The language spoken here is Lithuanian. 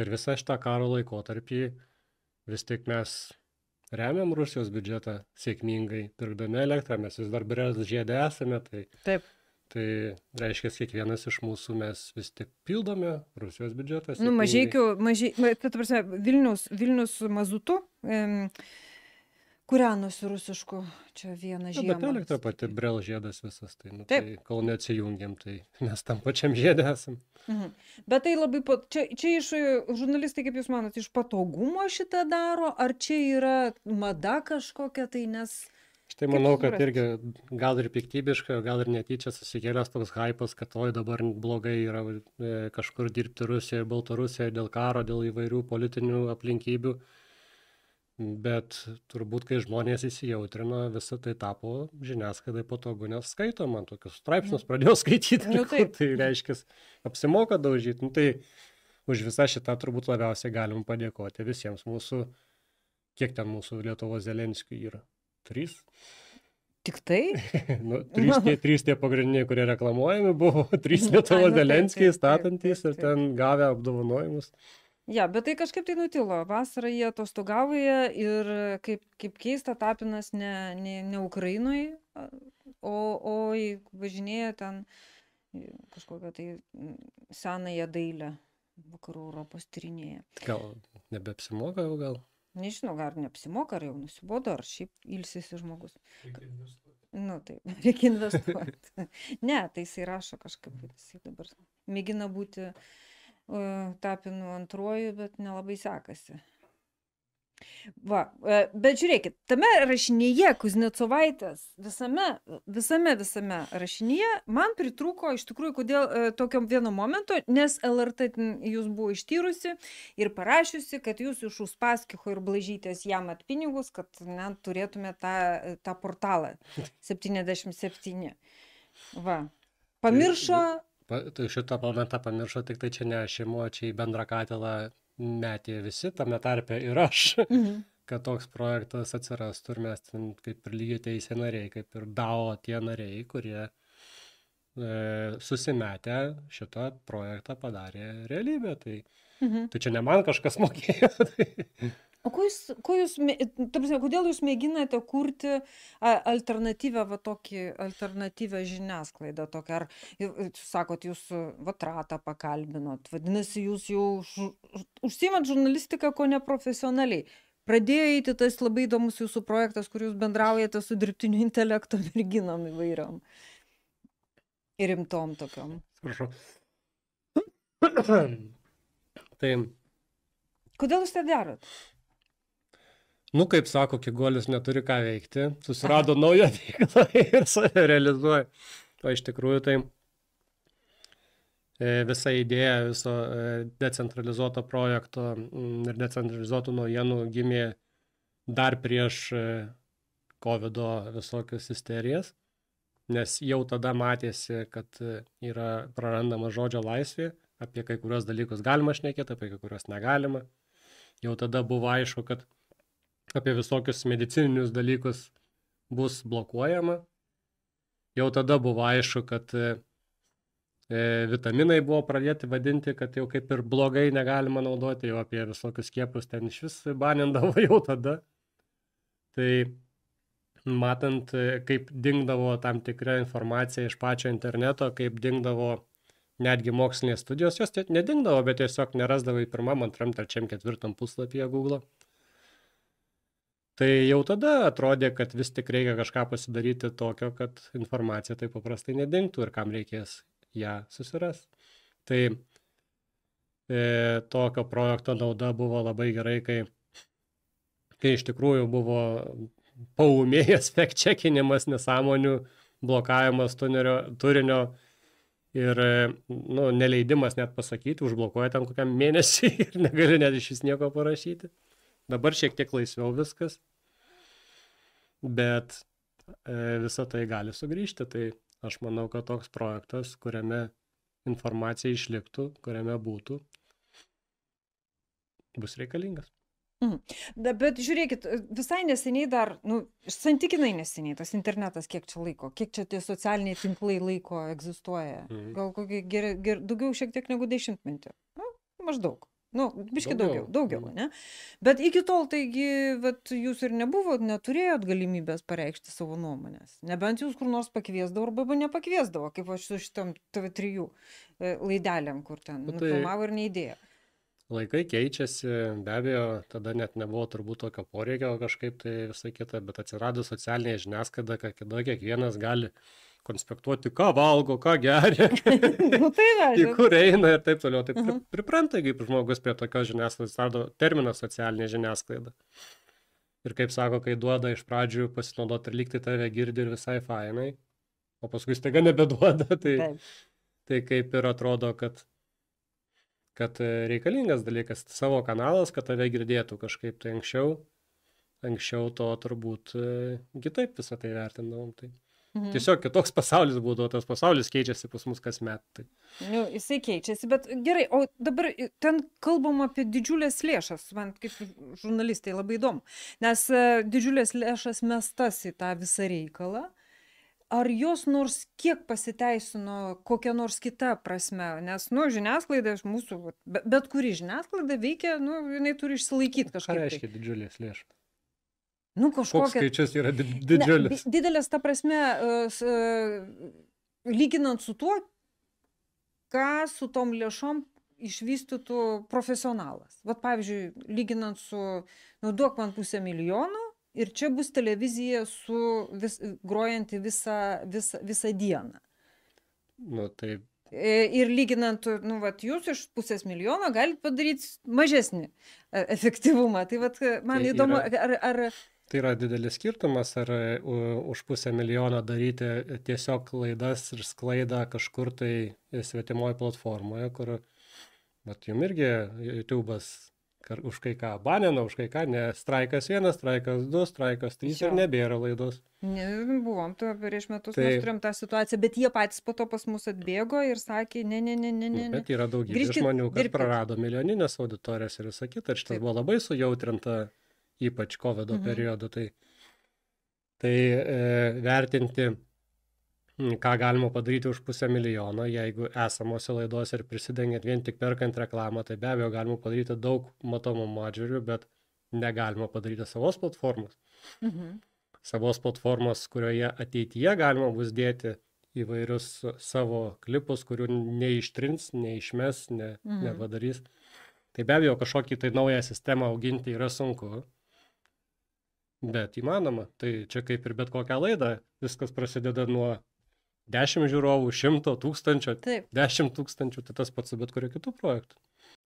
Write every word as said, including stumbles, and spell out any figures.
per visą šitą karo laikotarpį vis tik mes remiam Rusijos biudžetą sėkmingai, pirkdami elektrą, mes vis dar Brest žiede esame, tai, Taip. tai reiškia, kiekvienas iš mūsų mes vis tik pildome Rusijos biudžetą Nu, sėkmingai. Mažeikių, mažai, ma- ta prasme, Vilnius, Vilnius mazutu, em, kūrenosi rusišku, čia vieną Na, žiemą. bet elektra pati Brel žiedas visas, tai, nu, Taip. tai kol neatsijungiam, tai mes tam pačiam žiedė esam. Mhm. Bet tai labai, pa- čia, čia iš e, žurnalistai, kaip jūs manot, iš patogumo šitą daro, ar čia yra mada kažkokia, tai nes... Štai Kaip manau, kad suprasti? irgi gal ir piktybiškai, gal ir netyčia susikėlęs toks hypas, kad oi dabar blogai yra e, kažkur dirbti Rusijoje ir Baltarusijoje dėl karo, dėl įvairių politinių aplinkybių. Bet turbūt, kai žmonės įsijautrino, visą tai tapo žiniasklaidai patogu, nes skaito man tokius straipsnius, pradėjau skaityti, Nu, nu, taip. tai reiškia, apsimoka daužyti. Nu, tai už visą šitą turbūt labiausiai galim padėkoti visiems mūsų, kiek ten mūsų Lietuvos Zelenskių yra? Trys? Tik tai? Nu, trys, tie, trys tie pagrindiniai, kurie reklamuojami buvo, trys Ai, Lietuvos nu taip, Zelenskiai taip, taip, statantys taip, ir taip. ten gavę apdovanojimus. Ja, bet tai kažkaip tai nutilo. Vasarą jie atostogauja ir kaip, kaip keista, Tapinas ne, ne, ne Ukrainoje, o, o į- važinėja ten į kažkokią tai mm, senąją dailę vakarų Europos tyrinėja. Gal nebeapsimoka jau gal? Nežinau, ar neapsimoka, ar jau nusibodo, ar šiaip ilsisi žmogus. Nu taip, reikia investuoti. Ne, tai jisai rašo kažkaip, jisai dabar mėgina būti uh, Tapinu antruoju, bet nelabai sekasi. Va, e, bet žiūrėkit, tame rašinyje Kuznecovaitės, visame, visame, visame rašinyje man pritrūko iš tikrųjų, kodėl e, tokio vieno momento, nes L R T ten jūs buvo ištyrusi ir parašiusi, kad jūs iš Uspaskicho ir Blažytės jam at pinigus, kad ne, turėtume tą, tą portalą septyniasdešimt septyni. Va. Pamiršo. Pa, tai šitą momentą pamiršo, tik tai čia ne aš imu, čia į bendrą katilą metė visi, tame tarpe ir aš, Mhm. kad toks projektas atsirastų ir mes ten kaip ir lygiai teisė nariai, kaip ir D A O tie nariai, kurie e, susimetę šitą projektą padarė realybę. Tai, Mhm. tai čia ne man kažkas mokėjo. Tai... O ko jūs, ko jūs, mė- ta prasme, kodėl jūs mėginate kurti a, alternatyvę, va tokį alternatyvę žiniasklaidą tokią? Ar, i- jūs sakot, jūs vat ratą pakalbinot, vadinasi, jūs jau žu- ž- užsiimat žurnalistiką ko neprofesionaliai. Pradėjo eiti tas labai įdomus jūsų projektas, kur jūs bendraujate su dirbtiniu intelekto merginom įvairiom. Ir rimtom tokiom. Prašau. Tai, Kodėl jūs tai darot? nu, kaip sako, Kigolis neturi ką veikti, susirado naują veiklą ir save realizuoja. O iš tikrųjų tai e, visa idėja viso e, decentralizuoto projekto mm, ir decentralizuotų naujienų gimė dar prieš e, covido visokius isterijas, nes jau tada matėsi, kad e, yra prarandama žodžio laisvė, apie kai kurios dalykus galima šnekėti, apie kai kurios negalima. Jau tada buvo aišku, kad apie visokius medicininius dalykus bus blokuojama. Jau tada buvo aišku, kad e, e, vitaminai buvo pradėti vadinti, kad jau kaip ir blogai negalima naudoti, jau apie visokius skiepus ten iš vis banindavo jau tada. Tai matant, e, kaip dingdavo tam tikra informacija iš pačio interneto, kaip dingdavo netgi mokslinės studijos, jos tie- nedingdavo, bet tiesiog nerasdavo į pirmam, antram, trečiam, ketvirtam puslapyje Google. Tai jau tada atrodė, kad vis tik reikia kažką pasidaryti tokio, kad informacija taip paprastai nedingtų ir kam reikės ją susiras. Tai e, tokio projekto nauda buvo labai gerai, kai, kai iš tikrųjų buvo paūmėjęs fact-checkinimas, nesąmonių, blokavimas turinio, turinio ir e, nu, neleidimas net pasakyti, užblokuoja ten kokiam mėnesį ir negali net iš vis nieko parašyti. Dabar šiek tiek laisviau viskas, bet e, visa tai gali sugrįžti. Tai aš manau, kad toks projektas, kuriame informacija išliktų, kuriame būtų, bus reikalingas. Mhm. Da, bet žiūrėkit, visai neseniai dar, nu, santykinai neseniai tas internetas kiek čia laiko, kiek čia tie socialiniai tinklai laiko egzistuoja. Mhm. Gal kokį ger, ger, daugiau šiek tiek negu dešimtmetį. Nu, maždaug. Nu, biški daugiau, Daugiau. daugiau, ne? Bet iki tol, taigi, vat, jūs ir nebuvot, neturėjot galimybės pareikšti savo nuomonės. Nebent jūs kur nors pakviesdavo arba nepakviesdavo, kaip aš su šitam T V trijų e, laidelėm, kur ten Nu, tai- nufilmavo ir neįdėjo. Laikai keičiasi, be abejo, tada net nebuvo turbūt tokio poreikio kažkaip tai visai kita, bet atsirado socialinėje žiniasklaida, kad kada kiekvienas gali konspektuoti, ką valgo, ką geria, Nu, tai va, į žinot. kur eina ir taip toliau. Taip pri- Mhm. pripranta, kaip žmogus prie tokios žiniasklaidos, rado terminą socialinė žiniasklaida. Ir kaip sako, kai duoda iš pradžių pasinaudoti ir lygtai tave girdi ir visai fainai, o paskui staiga nebeduoda, tai, Taip. tai kaip ir atrodo, kad, kad e, reikalingas dalykas, savo kanalas, kad tave girdėtų kažkaip tai anksčiau. Anksčiau to turbūt e, kitaip visą tai vertindavom. Tai. Mhm. Tiesiog kitoks pasaulis būdavo, tas pasaulis keičiasi pas mus kasmet. Tai. Nu, jisai keičiasi, bet gerai, o dabar i- ten kalbam apie didžiulės lėšas, man kaip žurnalistai labai įdomu, nes e, didžiulės lėšas mestas į tą visą reikalą, ar jos nors kiek pasiteisino kokia nors kita prasme, nes, nu, žiniasklaida iš mūsų, vat, be- bet kuri žiniasklaida veikia, nu, jinai turi išsilaikyti Ką kažkaip. reiškia didžiulės lėšos? Nu, Koks kažkokia. skaičius yra di- Ne, didžiulis? di- didelės, ta prasme, e, s- e, lyginant su tuo, ką su tom lėšom išvystytų profesionalas. Vat pavyzdžiui, lyginant su, nu, duok man pusę milijono ir čia bus televizija su vis, grojanti visą, visą, visą dieną. Nu, tai E, Ir lyginant, nu, vat, jūs iš pusės milijono galite padaryti mažesnį e, efektyvumą. Tai vat, man Tai įdomu, yra- ar, ar, Tai yra didelis skirtumas, ar e, u- už pusę milijono daryti tiesiog laidas ir sklaidą kažkur tai svetimoje platformoje, kur, bet jums irgi YouTube'as kar- už kai ką banina, už kai ką ne. Straikas vienas, straikas du, straikas trys Jo. ir nebėra laidos. Ne, buvom, tu prieš metus Tai- mes turėjom tą situaciją, bet jie patys po to pas mus atbėgo ir sakė, ne, ne, ne, ne, ne. ne. Bet yra daugybė Grįžkit, žmonių, kas dirbkit. prarado milijoninės auditorijas ir visą kitą. Ir šitas Taip. buvo labai sujautrinta, ypač COVID Mhm. periodu. Tai, tai e, vertinti, m, ką galima padaryti už pusę milijono, jeigu esamose laidose ir prisidengiant vien tik perkant reklamą, tai be abejo galima padaryti daug matomų atžvilgių, bet negalima padaryti savos platformos. Mhm. Savos platformos, kurioje ateityje galima bus dėti įvairius savo klipus, kurių neištrins, neišmes, ne, Mhm. nepadarys. Tai be abejo, kažkokį tai naują sistemą auginti yra sunku, bet įmanoma. Tai čia kaip ir bet kokią laidą, viskas prasideda nuo dešimt žiūrovų, šimto, tūkstančio, Taip. dešimt tūkstančių, tai tas pats su bet kuriuo kitų projektų.